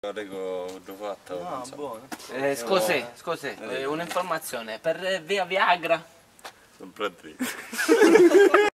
L'ho fatta. No, buono. Scusi, un'informazione. Per via Viagra? Sempre a te.